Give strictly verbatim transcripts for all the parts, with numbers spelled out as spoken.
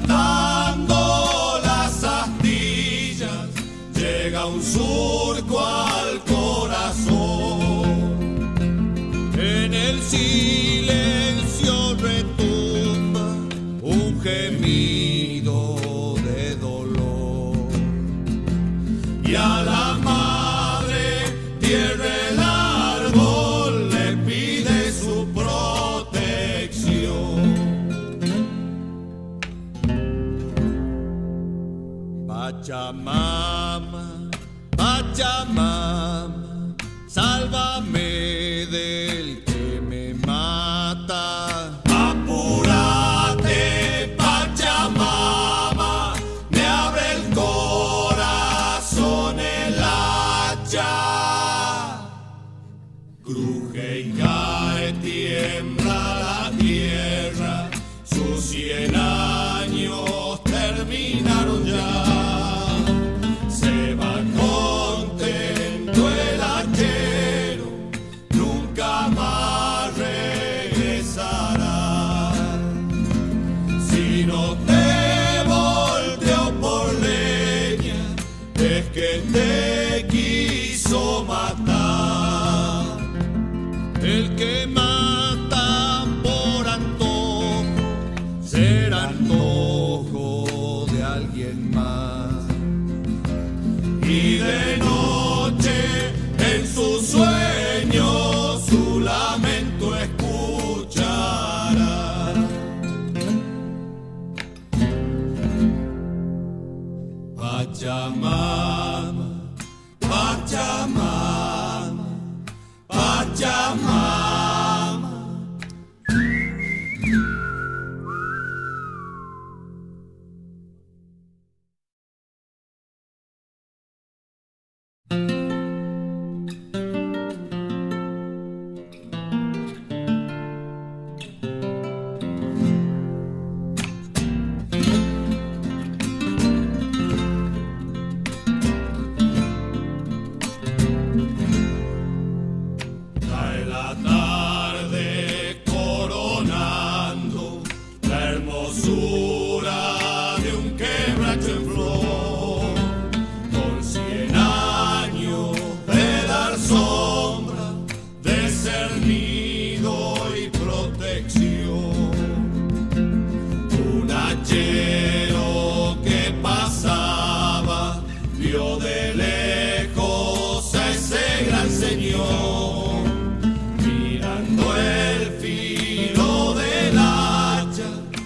saltando las astillas, llega un surco al corazón. En el silencio retumba un gemido de dolor, y a la madre tierra el árbol le pide su protección. Pachamama, Pachamama, sálvame del que me mata. Apúrate, Pachamama, me abre el corazón el hacha. Cruje y cae, tiembla la tierra, sus cien años terminaron ya. Se va contento el hachero, nunca más regresará. Si no te volteó por leña, es que te quiso matar. El que mata por antojo será antojo de alguien más. Y de noche en sus sueños su lamento escuchará. Pachamama, Pachamama, Pachamama. Cae la tarde coronando la hermosura de un quebracho en flor, con cien años de dar sombra, de ser nido y protección. Un hachero que pasaba vio de lejos a ese gran señor, mirando el filo del hacha,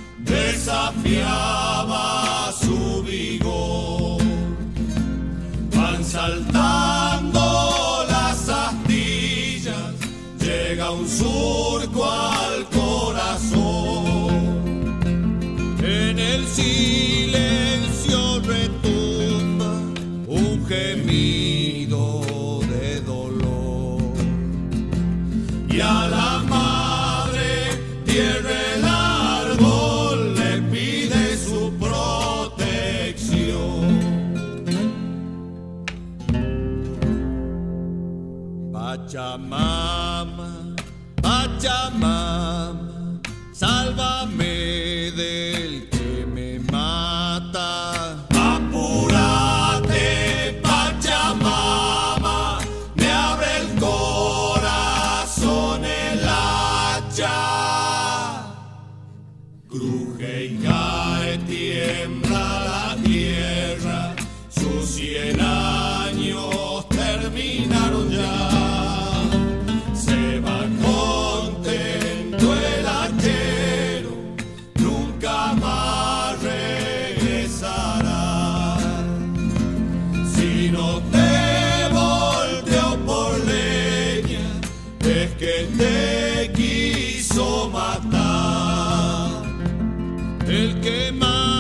desafiaba su vigor. Van saltando las astillas, llega un surco al corazón. En el silencio retumba un gemido de dolor, y a la madre tierra el árbol le pide su protección. Pachamama, Pachamama, sálvame del que me mata. Apúrate, Pachamama, me abre el corazón el hacha. Cruje y cae, tiembla la tierra, sus cien años terminaron ya. Se va contento el hachero, nunca más regresará. Si no te volteó por leña, es que te quiso matar. El que más